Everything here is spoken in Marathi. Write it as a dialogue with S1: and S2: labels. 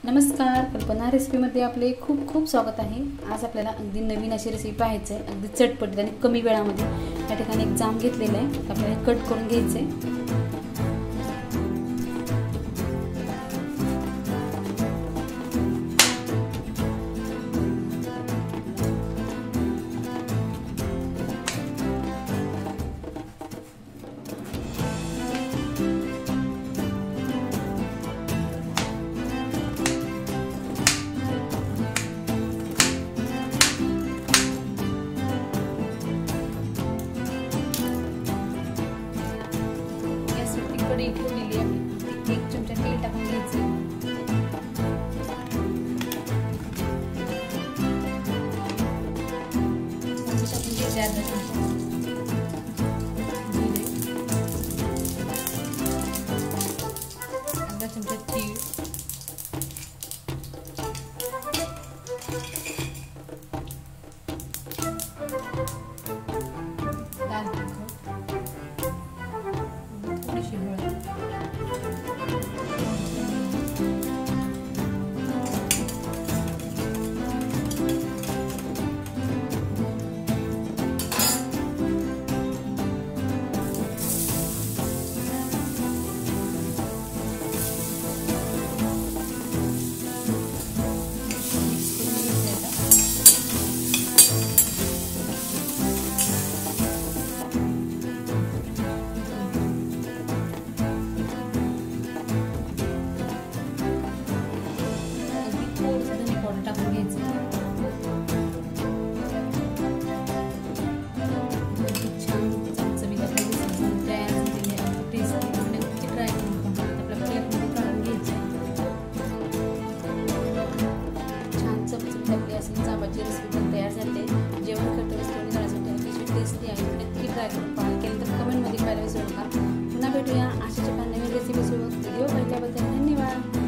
S1: नमस्कार, कल्पना रेसिपीमध्ये आपले खूप खूप स्वागत आहे। आज आपल्याला अगदी नवीन अशी रेसिपी पाहायची आहे, अगदी चटपटीत आणि कमी वेळामध्ये। या ठिकाणी एक जाम घेतलेला आहे, आपल्याला कट करून घ्यायचं आहे। कढई ठेवलेली आहे, एक चमचा तेल टाकून घ्यायचं। अर्धा चमचा तीळ, लाल तिखट, थोडीशी हळद, टाकून घ्यायचं। छान चमचमीत आपली रेसिपी तयार झालेली आहे। टेस्टी नक्की ट्राय करून पहा। आपल्या प्लेटमध्ये काढून घ्यायचं। छान चमचमीत आपली अशी जामाची रेसिपी पण तयार झाली आहे। जेवण करताना स्टोरी करण्यासाठी अतिशय टेस्टी आहे, नक्की ट्राय करून पहा। केलं तर कमेंटमध्ये कळवायला विसरू नका। पुन्हा भेटूया अशाच एका नवीन रेसिपी सोबत। व्हिडिओ पाहिल्याबद्दल धन्यवाद।